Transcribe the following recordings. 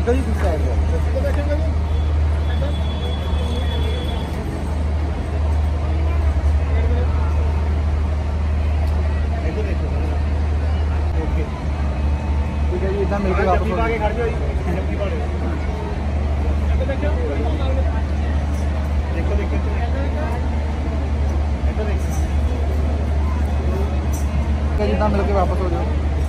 देखो जी किस साइड ठीक है जी, इतना मिलकर वापस खड़ जाओ देखो देखो जितना मिल के वापस हो जाओ।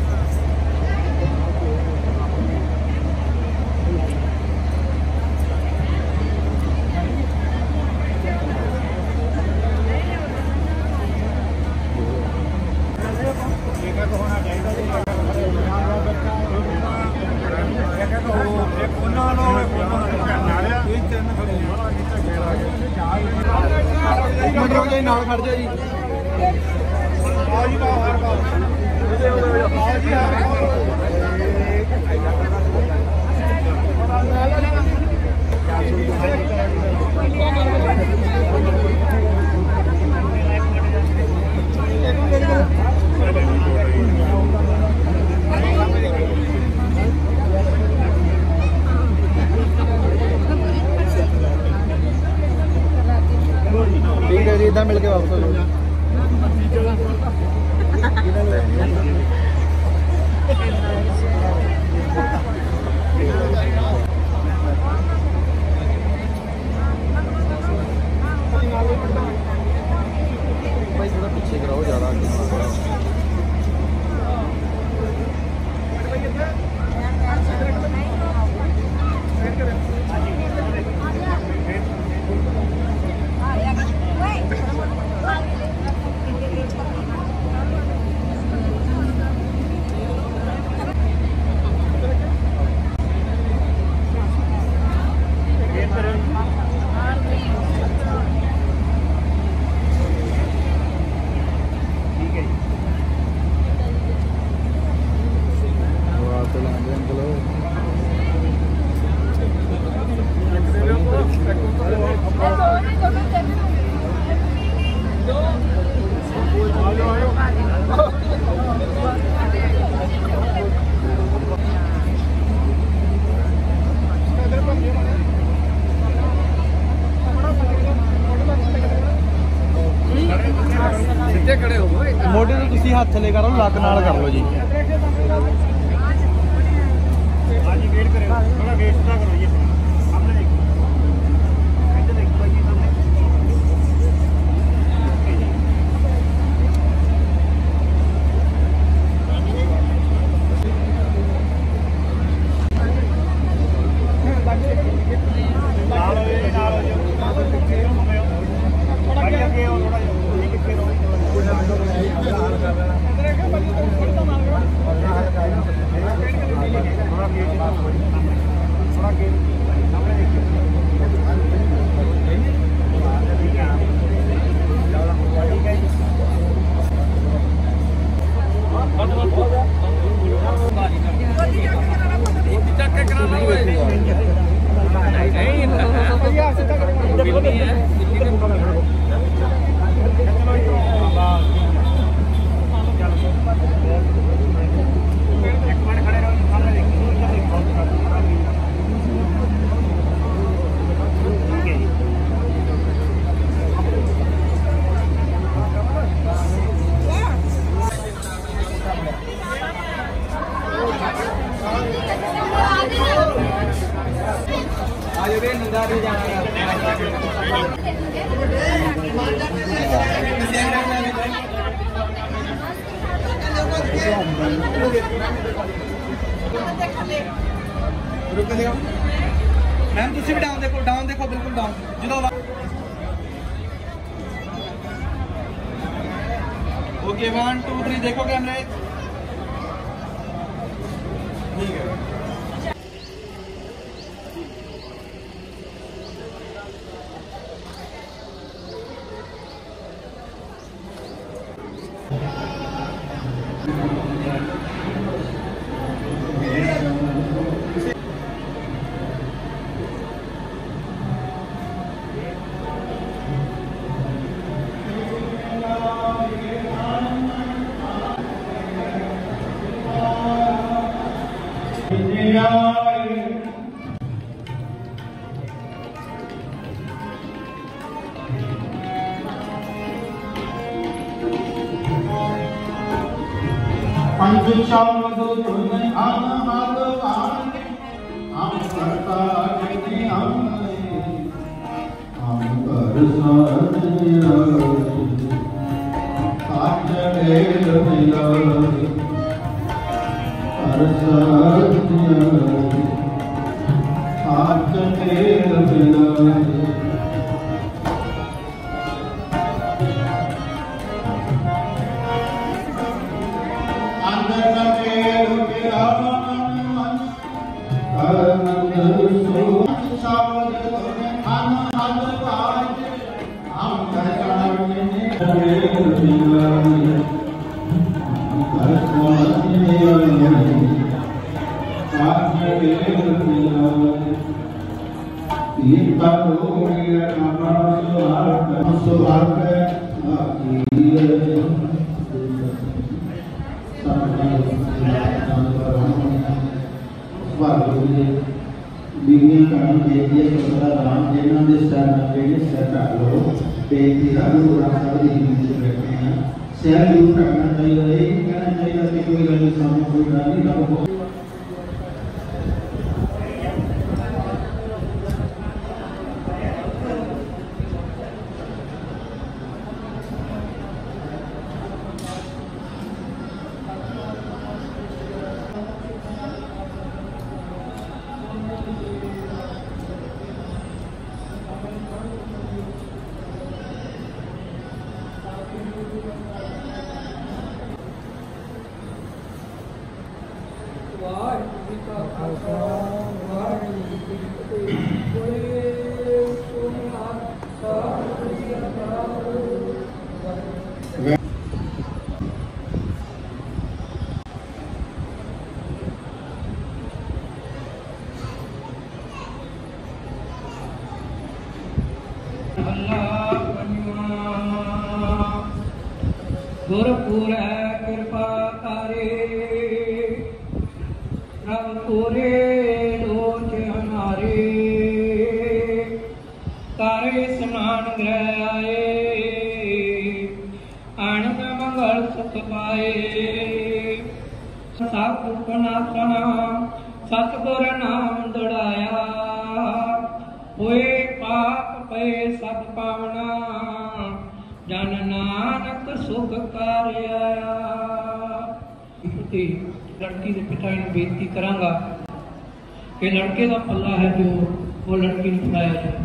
नाल खड़ जाओ जी। ठीक है जी, इधर मिल के वापस हो जाओ। भाई थोड़ा पीछे कराओ, ज़्यादा मोटे तो तुसी हाथ थले करो, लग नाल कर लो जी। मैम तुसी भी डाउन देखो बिल्कुल डाउन जो। ओके 1 2 3 देखो कैमरे। ठीक है पंच शब्द तुम हम भगवान हम करता हम कर गुरपुर कृपा करे रब पूरे लोच हमारे तारे स्नान ग्रह आए आनंद मंगल सुख पाए सतगुरनाथना सतगुर नाम दड़ाया होए पाप पे सब पावना जन नानक सुख कर आया। लड़की के पिता ने बेनती करांगा कि लड़के का पल्ला है जो वो लड़की ने फड़ाया जाए।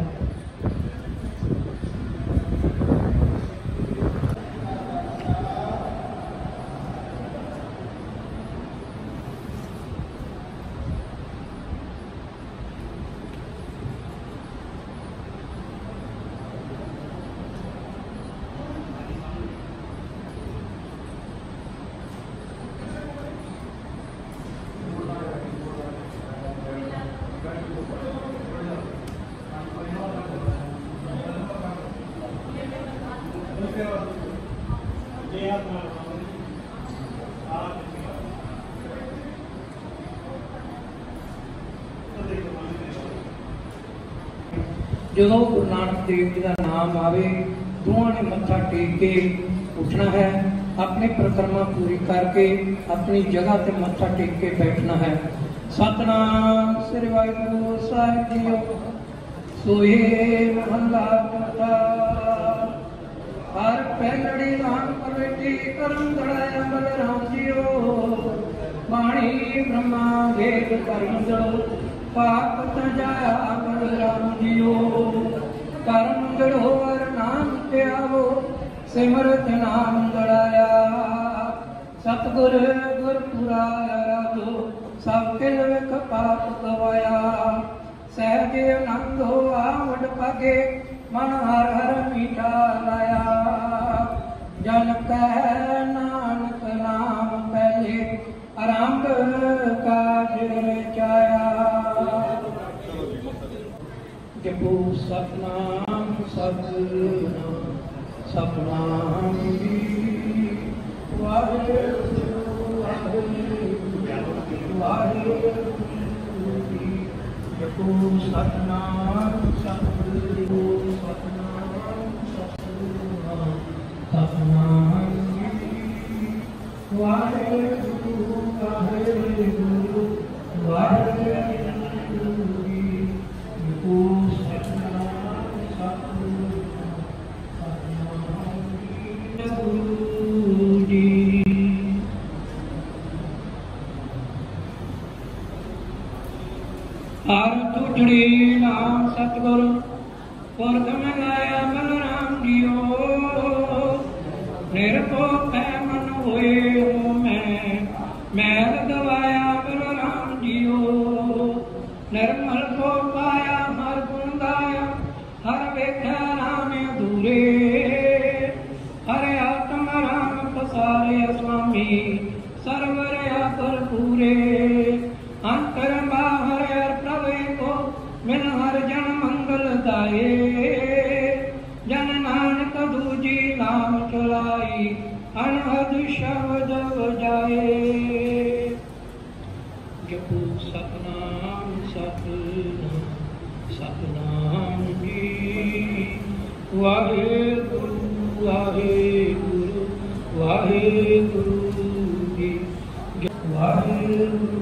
जो गुरु नानक देव जी का नाम आवे दोवां ने मत्था टेक के उठना है, अपनी परिक्रमा पूरी करके अपनी जगह ते मत्था टेक के बैठना है। सतनाम श्री वाहिगुरू साहिब जीओ सोहे महला चौथा। हर पहलड़ी राम परवेटी करम दड़ाया बलराम जीओ बाणी ब्रह्मा वेद कर्म दड़ो पाप तजाया बलराम जीओ कर्म दड़ो और नाम ते आवो सिमरत नाम दड़ाया सतगुर गुरपुराया राजो सब किल विख पाप गवाया सहज आनंद हो आवड पागे मन हर हर मीठा लाया जन कह नानक नाम पहले आरंभ काज रचाया। जपो सतनाम सतनाम सतनाम वाहिगुरू वाहिगुरू वाहिगुरू। जपो सतनाम सतगुरु सतनाम सतनाम सतनाम वाहिगुरू ਹਰ ਤੁਝੜੀ ਨਾਮ ਸਤਿਗੁਰ ਪੁਰਖ ਮੰਗਾਇਆ ਬਲਰਾਮ ਜੀਓ ਨਿਰਭਉ ਪੈ ਮਨ ਹੋਏ ਹੋ ਮੈਲ ਗਵਾਇਆ ਬਲਰਾਮ ਜੀਓ ਨਿਰਮਲ ਕੋ ਪਾਇਆ ਹਰ ਗੁਣ ਗਾਇਆ ਹਰ ਵੇਖਿਆ ਰਾਮ ਅਧੂਰੇ ਹਰਿ ਆਤਮ ਰਾਮ ਪਸਾਰੇ ਸੁਆਮੀ ਸਰਵਰਿਆ ਭਰਪੂਰੇ ਅੰਤਰ ਬਾਹਰ ਹਰ ਪ੍ਰਭ ਏਕੋ ਮਿਲ ਹਰ ਜਨ ਮੰਗਲ ਦਾਏ ਜਨ ਨਾਨਕ ਦੂਜੀ ਨਾਮ ਚਲਾਈ ਅਨਹਦ ਸ਼ਬਦ ਵਜਾਏ ਜਪੋ ਸਤਨਾਮ ਸਤਨਾਮ ਸਤਨਾਮ ਜੀ ਵਾਹਿਗੁਰੂ ਵਾਹਿਗੁਰੂ ਵਾਹਿਗੁਰੂ ਜੀ ਵਾਹਿਗੁਰੂ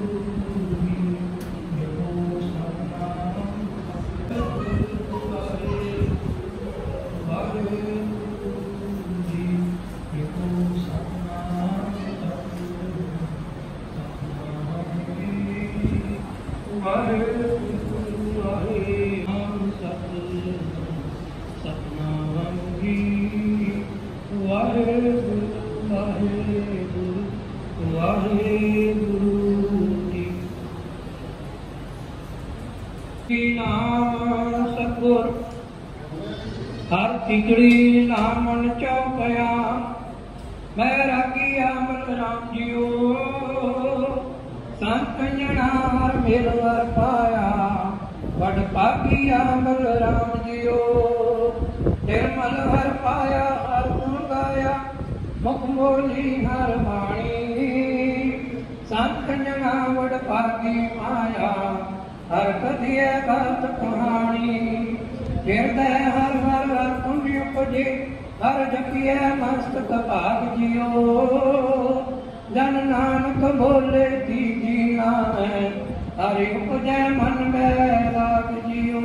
ਨਾਮ ਸਤਿਗੁਰ ਹਰ ਤਿਗੜੀ ਨਾਮ ਮਨ ਚੌਪਿਆ ਮੈਂ ਰਾਗੀਆ ਬਲਰਾਮ ਜੀਓ ਸੰਤ ਜਣਾ ਹਰ ਮੇਲ ਵਰ ਪਾਇਆ ਵਡ ਭਾਗੀਆ ਬਲਰਾਮ ਜੀਓ ਨਿਰਮਲ ਹਰ ਪਾਇਆ ਹਰ ਗੁਣ ਗਾਇਆ ਮੁਖ ਬੋਲੀ ਹਰ ਬਾਣੀ ਸੰਤ ਜਣਾ ਵਡ ਭਾਗੀ ਮਾਇਆ ਹਰ ਕਥਿਆ ਕਰਤ ਕਹਾਣੀ ਹਿਰਦੈ ਹਰ ਹਰ ਹਰ ਪੁੰਨ ਉਪਜੇ ਹਰ ਜਪਿਐ ਮਸਤਕ ਭਾਗ ਜਿਉ ਜਨ ਨਾਨਕ ਬੋਲੇ ਤੀਜੀ ਨਾਮੈ ਹਰਿ ਉਪਜੈ ਮਨ ਮੈ ਰਾਗ ਜਿਉ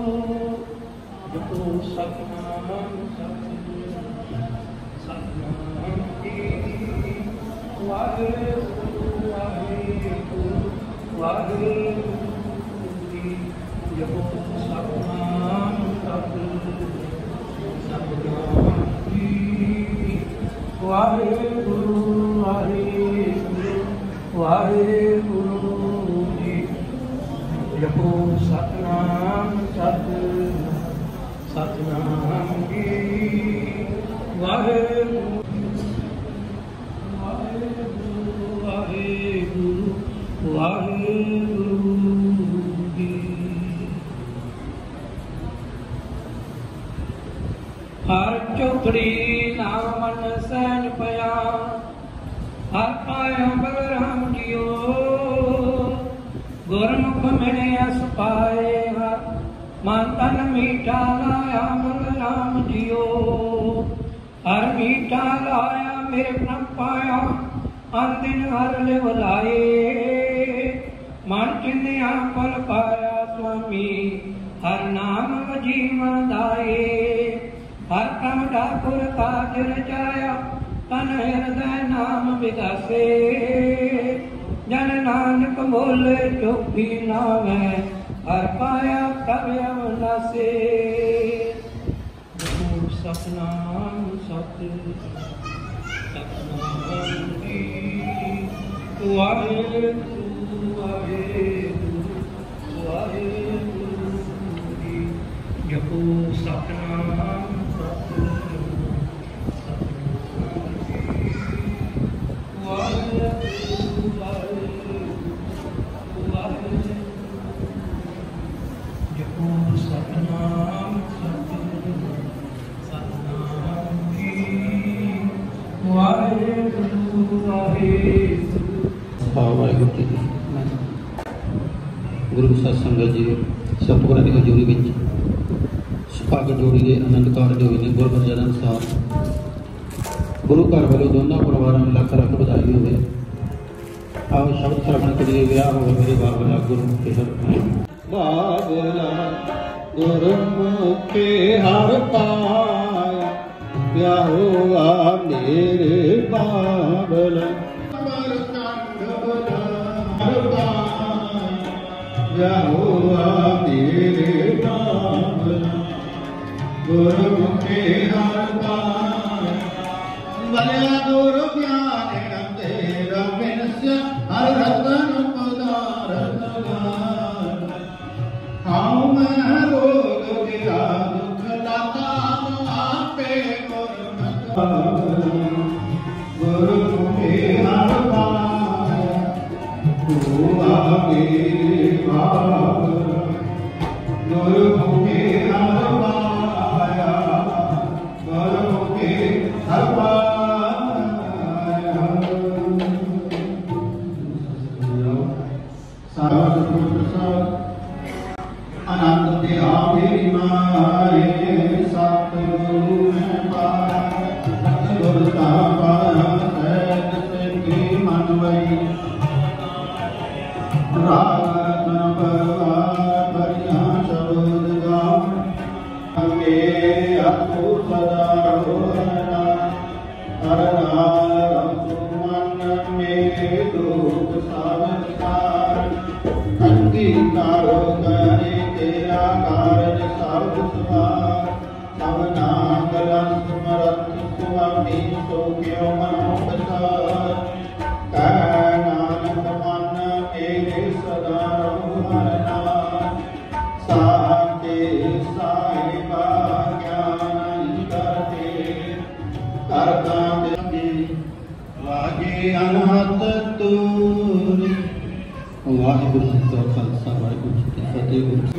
ਜਪੋ ਸਤਨਾਮ ਸਤਨਾਮ ਜੀ ਵਾਹਿਗੁਰੂ ਵਾਹਿਗੁਰੂ ਵਾਹਿਗੁਰੂ ਜਪੋ ਸਤਨਾਮ ਸਤਨਾਮ ਜੀ ਵਾਹਿਗੁਰੂ ਵਾਹਿਗੁਰੂ ਵਾਹਿਗੁਰੂ ਜੀ ਜਪੋ ਸਤਨਾਮ ਸਤਨਾਮ ਜੀ ਵਾਹਿਗੁਰੂ ਵਾਹਿਗੁਰੂ ਵਾਹਿਗੁਰੂ ਵਾਹਿਗੁਰੂ ਹਰ ਚੌਧੜੀ ਨਾਮ ਮਨ ਸਹਿਜ ਪਿਆ ਹਰ ਪਾਇਆ ਬਲਰਾਮ ਜੀਓ ਗੁਰਮੁਖ ਮਿਲਿਆ ਸੁਪਾਏ ਹਰ ਮਨ ਤਨ ਮੀਠਾ ਲਾਇਆ ਬਲਰਾਮ ਜੀਓ ਹਰ ਮੀਠਾ ਲਾਇਆ ਮੇਰੇ ਪ੍ਰਭ ਪਾਇਆ ਅੰਦਿਨ ਹਰ ਲਿਵ ਲਾਏ ਮਨ ਚਿੰਨਿਆ ਪਲ ਪਾਇਆ ਸੁਆਮੀ ਹਰ ਨਾਮ ਜੀਵਨ ਦਾਏ ਹਰ ਕੰਮ ਠਾਕੁਰ ਕਾਜ ਰਚਾਇਆ ਤਨ ਹਿਰਦੈ ਨਾਮ ਵਿਗਾਸੇ ਜਨ ਨਾਨਕ ਬੋਲੇ ਚੁੱਪੀ ਨਾਵੈ ਹਰ ਪਾਇਆ ਪ੍ਰਭ ਅਵਨਾਸੇ ਸਤਨਾਮ ਸਤਨਾਮ ਜੀ ਵਾਹਿਗੁਰੂ ਵਾਹਿਗੁਰੂ ਵਾਹਿਗੁਰੂ ਜੀ ਜਪੋ ਸਤਨਾਮ ਵਾਹਿਗੁਰੂ ਜੀ ਗੁਰੂ ਸਤ ਸੰਗਤ ਜੀ ਸਤਿਗੁਰਾਂ ਦੀ ਹਜ਼ੂਰੀ ਵਿੱਚ ਸੁਭਾਗ ਜੋੜੀ ਦੇ ਆਨੰਦ ਕਾਰਜ ਹੋਏ ਨੇ ਗੁਰਪ੍ਰਸਾਦ ਅਨੁਸਾਰ ਗੁਰੂ ਘਰ ਵੱਲੋਂ ਦੋਨਾਂ ਪਰਿਵਾਰਾਂ ਨੂੰ ਲੱਖ ਲੱਖ ਵਧਾਈ ਹੋਵੇ। ਆਓ ਸ਼ਬਦ ਸਰਵਣ ਕਰੀਏ। ਵਿਆਹ ਹੋਵੇ ਮੇਰੇ ਬਾਬਲਾ ਗੁਰਮੁਖੇ ਬਾਬਲਾ ਗੁਰਮੁਖੇ ਹਰ ਪਾਇਆ ਵਿਆਹ ਹੋਆ ਮੇਰੇ ਬਾਬਲਾ ਯਹੋਵਾ ਮੇਰੇ ਬਾਬਲਾ ਗੁਰਮੁਖੇ ਹਰ ਪਾਇਆ ਬਲਿਆ ਗੁਰ ਗਿਆਨ ਤੇਰਾ ਬਿਨਸ ਹਰ ਰਤਨ ਪਦਾਰਥ ਗਾਨ ਹਾਉ ਮੈਂ ਰੋਗ ਗਿਆ ਦੁਖ ਲਾਤਾ ਆਪੇ ਗੁਰਮੁਖੇ ਹਰ ਪਾਇਆ ਹੋਆ ਮੇਰੇ ਬਾਬਲਾ ਗੁਰਮੁਖੇ ਹਰ ਪਾਇਆ ਗੁਰਮੁਖੇ ਹਰ ਪਾਇਆ ਸਾਧ ਪ੍ਰਸਾਦ ਆਨੰਦ ਤੇ ਆ ਮੇਰੀ ਮਾਏ ਸਤਿਗੁਰੂ ਮੈਂ ਪਾਇਆ ਗੁਰ ਤਾ ਪਾਇਆ ਸਹਿਜ ਸੇਠੀ ਮਨ ਵਈ ਰਾਗ ਰਤਨ ਪਰਵਾਰ ਬਰਿਆ ਸ਼ਬਦ ਗਾਉ ਅੰਗੇ ਆਪੋ ਸਦਾ ਰੋਣਾ ਅਰਨਾ ਰਮਨ ਮੇਰੇ ਦੁਖ ਸਾਵਤਾਰ ਅੰਗੀਕਾਰ ਕਰੇ ਤੇਰਾ ਕਾਰਜ ਸਭ ਸਵਾਰ ਸਭਨਾ ਗਲਨ ਸਮਰਥ ਸੁਆਮੀ ਸੋ ਕਿਉ ਮਨੋ ਬਸਾਰ ਕਹਿ ਨਾਨਕ ਮਨ ਮੇਰੇ ਸਦਾ ਰਹੋ ਹਰਿ ਨਾਮ ਸਾਚੇ ਸਾਹਿਬਾ ਗਿਆਨ ਕਰਤੇ ਕਰਤਾ ਤੇ ਵਾਗੇ ਅਨਹਤ ਤੂਰੀ ਵਾਹਿਗੁਰੂ ਜੀ ਕਾ ਖਾਲਸਾ ਵਾਹਿਗੁਰੂ ਜੀ ਕੀ ਫਤਿਹ।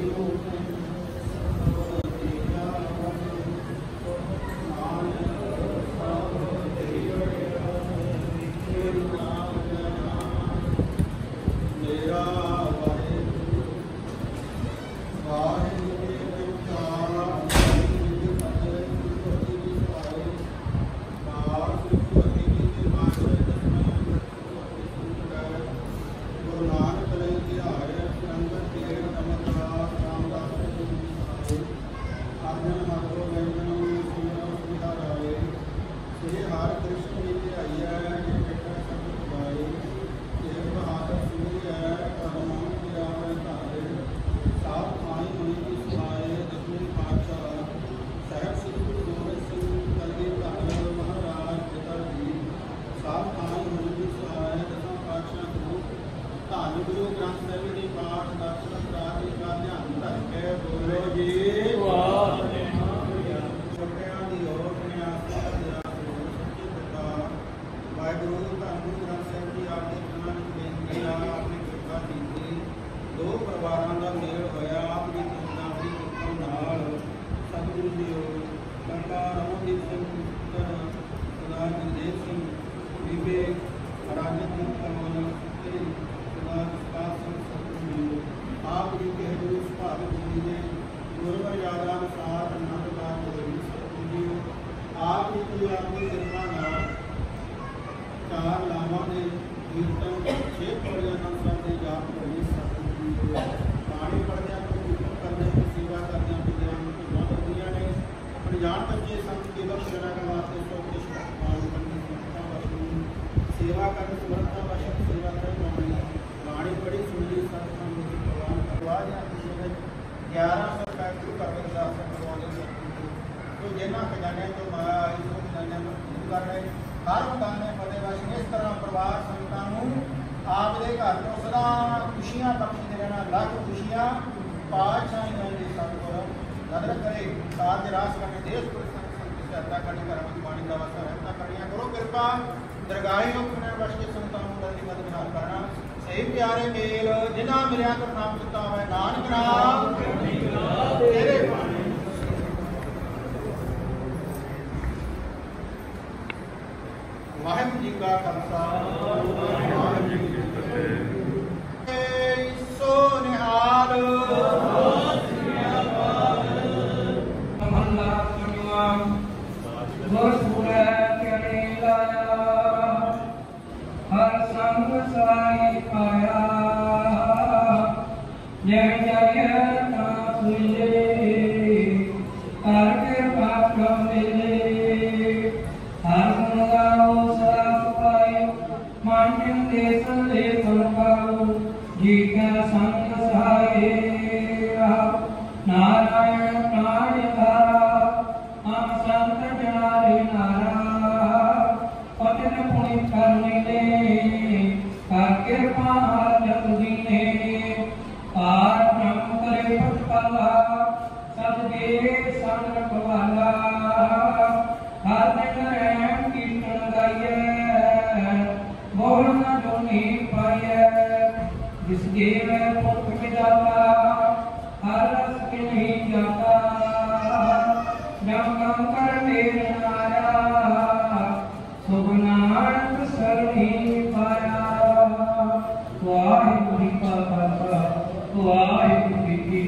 ਵਾਹਿਗੁਰੂ ਜੀ ਕਾ ਖਾਲਸਾ ਵਾਹਿਗੁਰੂ ਜੀ ਕੀ ਫਤਿਹ। ਸੋ ਨਿਹਾਲ ਮਹੱਲਾ ਪੰਜਵਾਂ ਗੁਰ ਸੂਰੈ ਕਿਨੇ ਲਾਇਆ ਹਰ ਸੰਗ ਸਾਈ ਪਾਇਆ ਜੈ ਜੈ ਤਾ ਸੁਲੇ ਹਰ ਕਿਰਪਾ ਕਰੋ ਮਿਲੇ ਹਰ ਗੁਣ ਗਾਓ ਸਦਾ ਪਾਇਓ ਮਨ ਦੇ ਸੰਦੇ ਫਲ ਪਾਓ ਜੀ ਕਾ ਸੰਗ ਸਹਾਇ हर जग दीने आर नाम करे पटकाला सब देव संग रखवाला हर दिन रैम कीर्तन गाइए बोल न जोनी पाइए जिस देव पुरख विदाता हर रस के नहीं जाता जब कम कर मेर नाया सुख नानक सरणी पाया वाहिगुरु जी का खालसा वाहिगुरु जी की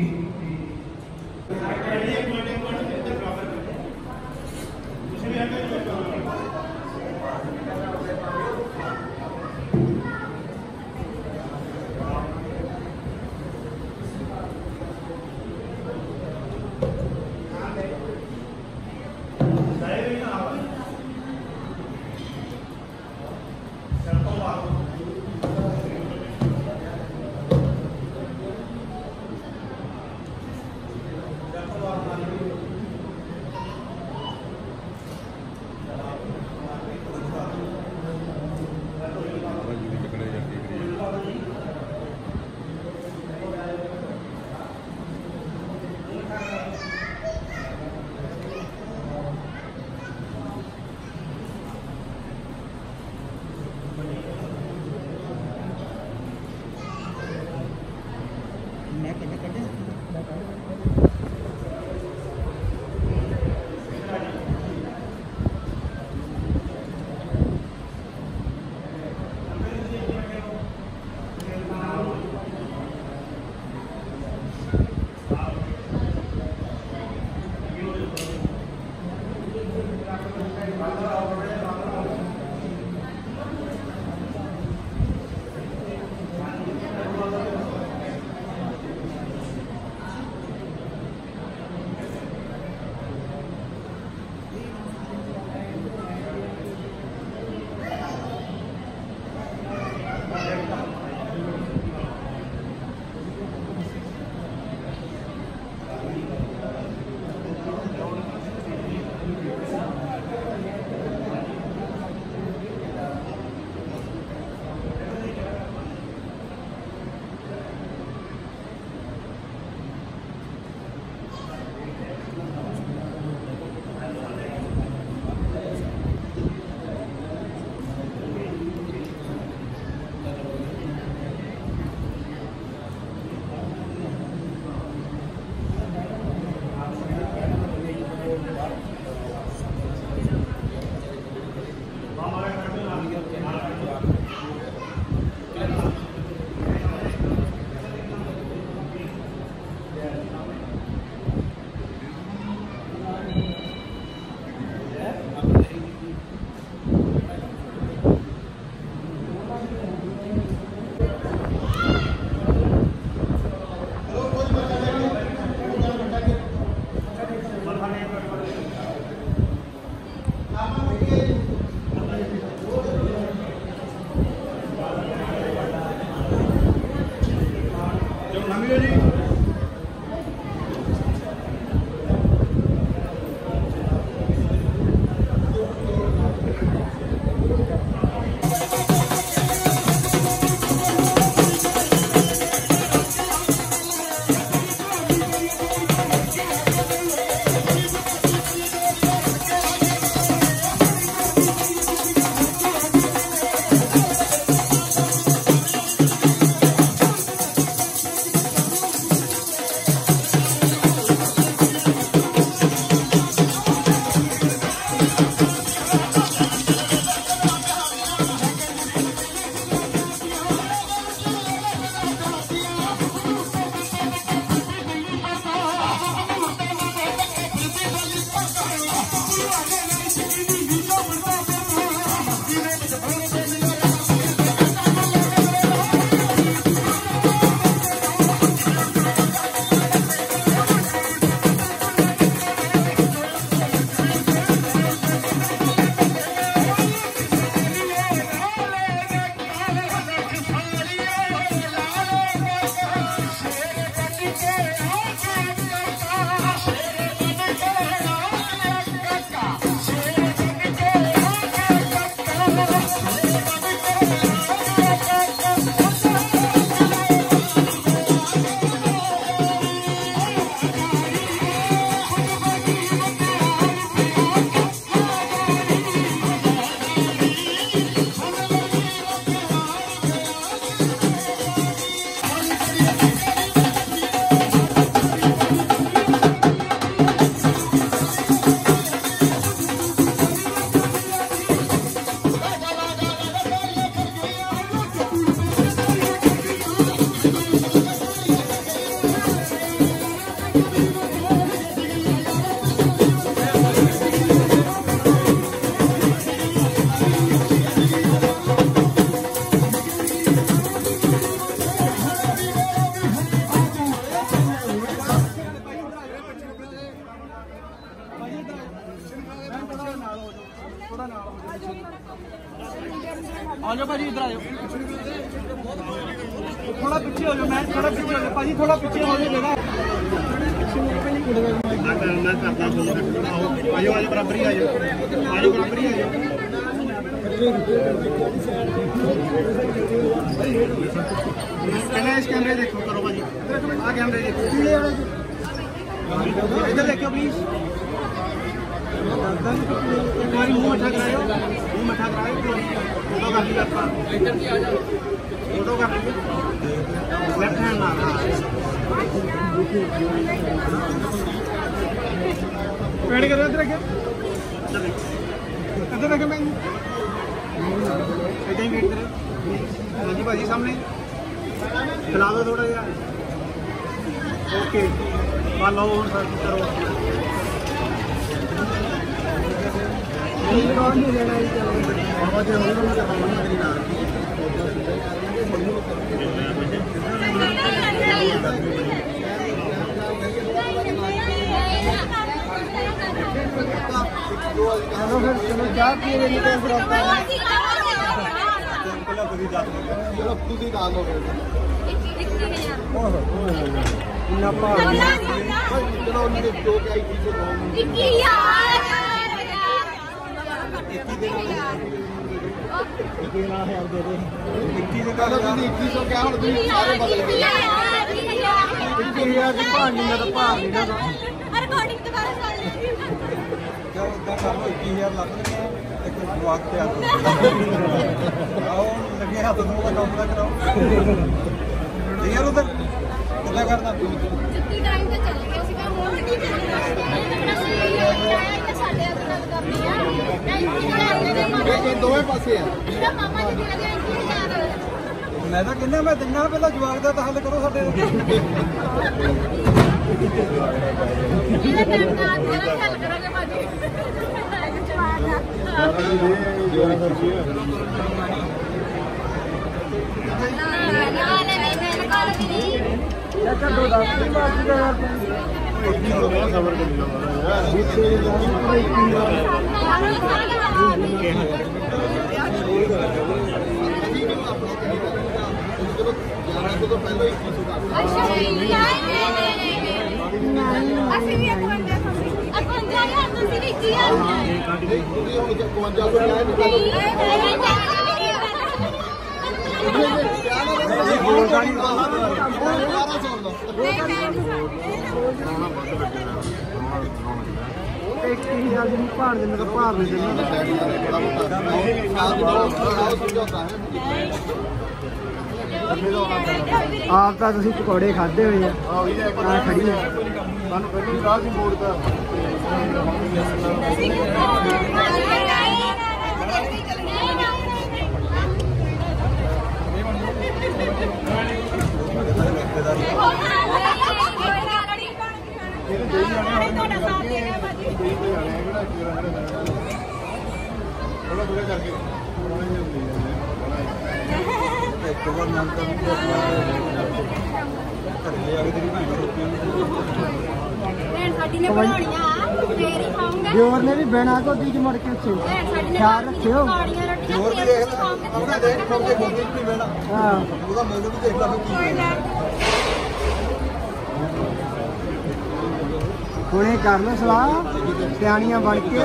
थोड़ा पीछे हो जाओ, मैं थोड़ा पीछे हो जाओ भाजी, थोड़ा पीछे हो जाओ जगह मैं करता हूं। आजो आजो बराबर ही आजो, आजो बराबर ही आजो। इस कैमरे देखो करो भाजी, आ कैमरे देखो, इधर देखो प्लीज। एक बार मुंह मठा कराओ, मुंह मठा कराओ, फोटो कर लीजिए आपका, फोटो कर लीजिए लेफ्ट हैंड ना वेट करो। इधर रखिए, इधर रखिए, मैं इधर ही वेट करो। हाँ जी भाजी सामने खिला दो थोड़ा यार। ओके मान लो सर करो। चलो फिर चलो चाह पिए दोवें पासे मैं तो कहना मैं दिना पहला जवाब का तो हल करो साडे आप तो तुम पकौड़े खाते हुए खड़ी है जोर ने भी बहना को बीच मुड़ के ख्याल रखियो हुणे कर लो सलाह सियाणियां बन के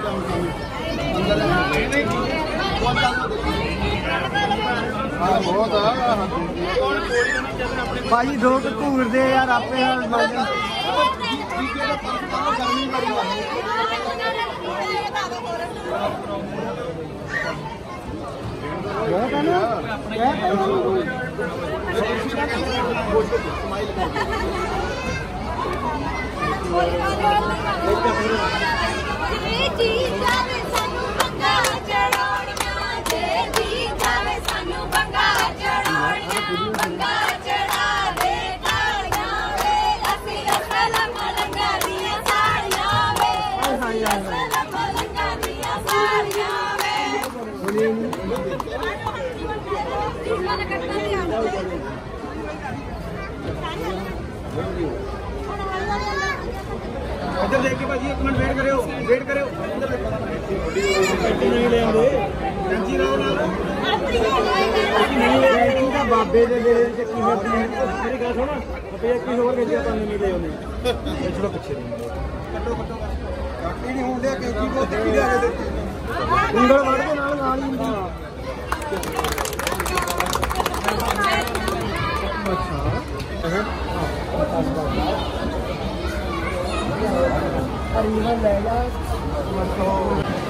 भाजी दो घूर दे यार आपे इधर देखिए भाजी एक मिनट वेट करो नहीं ले आंदे जी राव ਬਾਬੇ ਦੇ ਨੇੜੇ ਚੱਕੀ ਫਿਰਦੀ ਹੈ ਮੇਰੀ ਗੱਲ ਸੁਣ ਰੁਪਏ ਕੀ ਹੋਰ ਵੇਚਿਆ ਤੁਹਾਨੂੰ ਨਹੀਂ ਦੇ ਉਹਨੇ ਚਲੋ ਪਿੱਛੇ ਕੱਟੋ ਕੱਟੋ ਕੱਟੀ ਨਹੀਂ ਹੁੰਦੇ ਕੈਂਚੀ ਕੋ ਚੱਕੀ ਲਿਆ ਕੇ ਦਿੱਤੀ ਉਂਗਲ ਵੜ ਕੇ ਨਾਲ ਹੀ ਹੁੰਦੀ ਅੱਛਾ ਅਰੀਵਾ ਲੈ ਜਾ